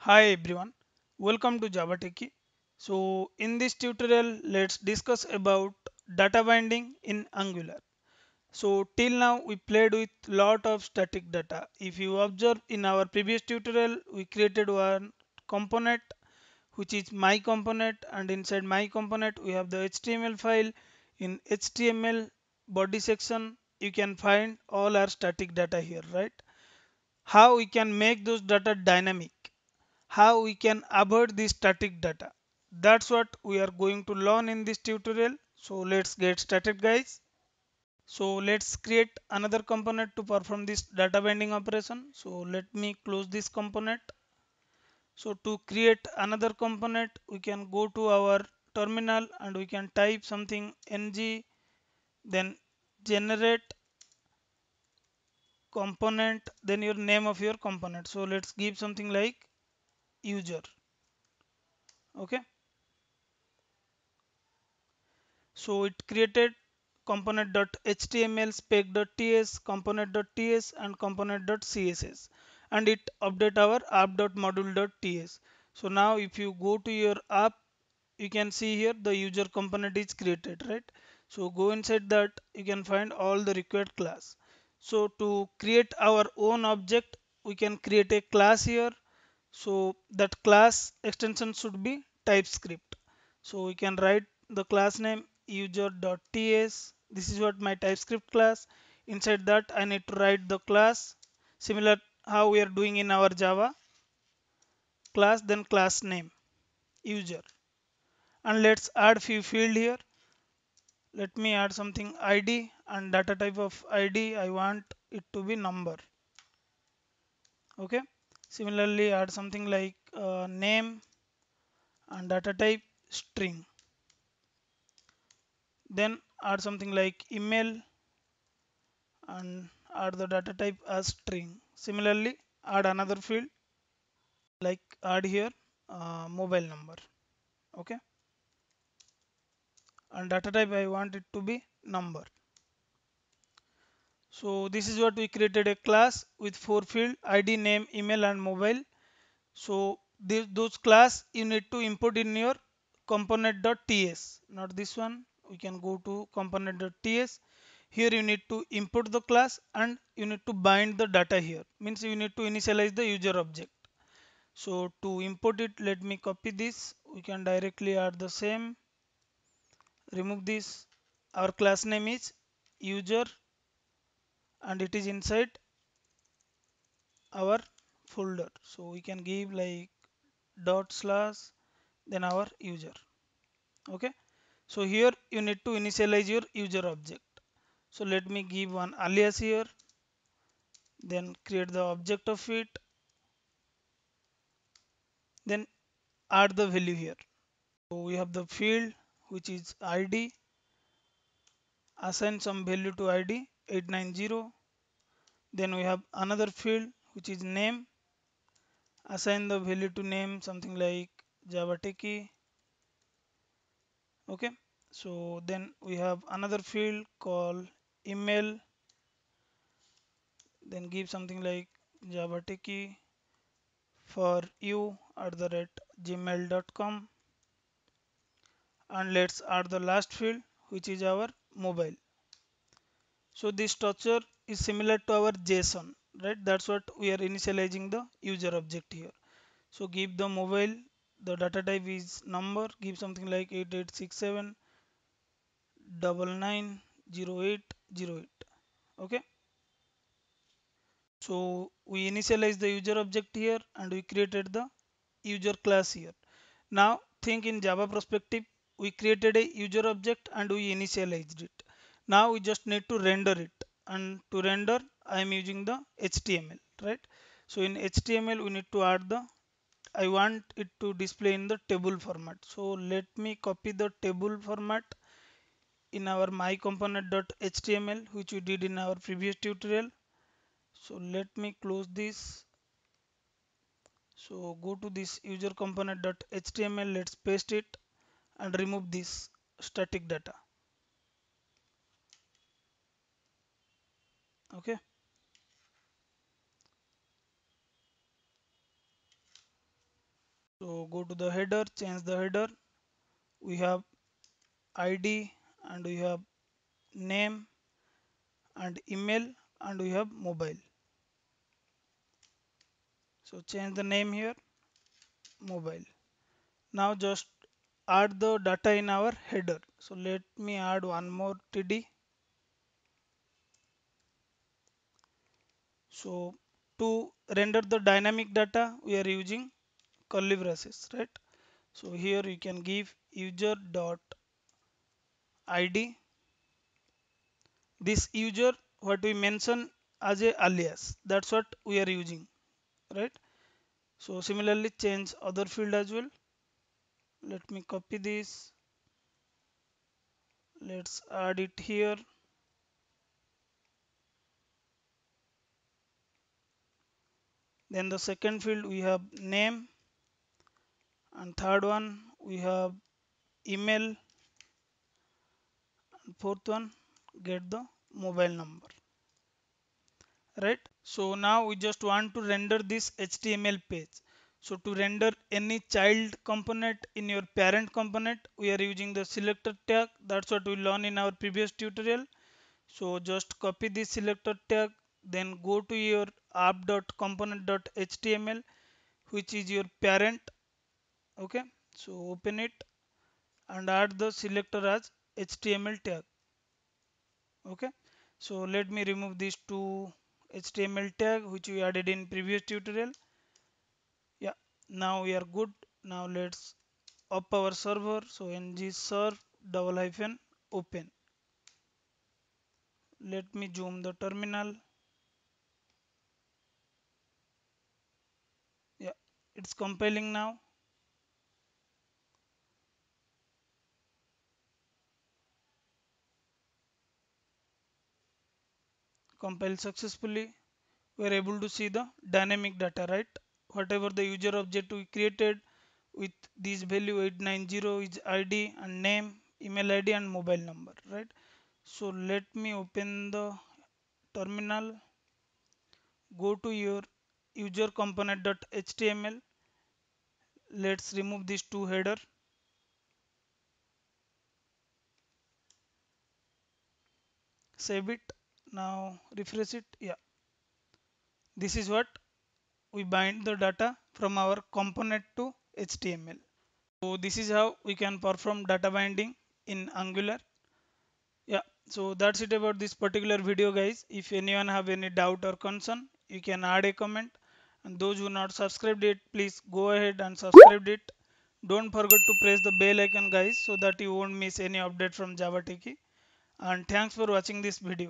Hi everyone, welcome to javatechie. So in this tutorial, let's discuss about data binding in Angular. So till now we played with lot of static data. If you observe in our previous tutorial, we created one component which is my component, and inside my component we have the HTML file. In HTML body section you can find all our static data here, right? How we can make those data dynamic, how we can avoid the static data, that's what we are going to learn in this tutorial. So let's get started guys. So let's create another component to perform this data binding operation. So let me close this component. So to create another component, we can go to our terminal and we can type something ng, then generate component, then your name of your component. So let's give something like user. Okay, so it created component.html, spec.ts, component.ts, and component.css, and it update our app.module.ts. So now if you go to your app, you can see here the user component is created, right? So go inside that, you can find all the required class. So to create our own object, we can create a class here. So that class extension should be TypeScript. So we can write the class name user.ts. This is what my TypeScript class. Inside that I need to write the class similar how we are doing in our Java class, then class name user, and let's add few field here. Let me add something id, and data type of id I want it to be number. Okay, similarly add something like name and data type string, then add something like email and add the data type as string. Similarly add another field like add here mobile number. Okay, and data type I want it to be number. So this is what we created, a class with four field: id, name, email, and mobile. So those class you need to import in your component.ts, not this one. We can go to component.ts. Here you need to import the class and you need to bind the data here. Means you need to initialize the user object. So to import it, let me copy this. We can directly add the same. Remove this. Our class name is user and it is inside our folder. So we can give like dot slash then our user. Okay, so here you need to initialize your user object. So let me give one alias here, then create the object of it, then add the value here. So we have the field which is id, assign some value to id 890. Then we have another field which is name, assign the value to name something like javatechie. Okay, so then we have another field called email, then give something like javatechie for you @gmail.com, and let's add the last field which is our mobile. So this structure is similar to our JSON, right? That's what we are initializing the user object here. So give the mobile, the data type is number, give something like 8867990808. Okay, so we initialize the user object here and we created the user class here. Now think in Java perspective, we created a user object and we initialized it. Now we just need to render it, and to render I am using the HTML, right? So in HTML we need to add the, I want it to display in the table format. So let me copy the table format in our my component.html which we did in our previous tutorial. So let me close this. So go to this user component.html, let's paste it and remove this static data. Okay, go to the header, change the header. We have ID and we have name and email and we have mobile. So change the name here, mobile. Now just add the data in our header. So let me add one more TD. So to render the dynamic data, we are using curly braces, right? So here you can give user dot ID. This user what we mention as a alias, that's what we are using, right? So similarly change other field as well. Let me copy this. Let's add it here. Then the second field we have name, and third one we have email, and fourth one get the mobile number, right? So now we just want to render this HTML page. So to render any child component in your parent component, we are using the selector tag. That's what we learned in our previous tutorial. So just copy this selector tag, then go to your app.component.html, which is your parent. Okay, so open it and add the selector as HTML tag. Okay, so let me remove these two HTML tag which we added in previous tutorial. Yeah, now we are good. Now let's up our server. So ng serve double hyphen open. Let me zoom the terminal. Yeah, it's compiling now. Compile successfully. We are able to see the dynamic data, right? Whatever the user object we created with this value 890 is ID and name, email ID and mobile number, right? So let me open the terminal. Go to your user component.html. Let's remove these two header. Save it. Now refresh it. Yeah, this is what we bind the data from our component to HTML. So this is how we can perform data binding in Angular. Yeah, so that's it about this particular video, guys. If anyone have any doubt or concern, you can add a comment. And those who not subscribed it, please go ahead and subscribe it. Don't forget to press the bell icon, guys, so that you won't miss any update from Java Techie. And thanks for watching this video.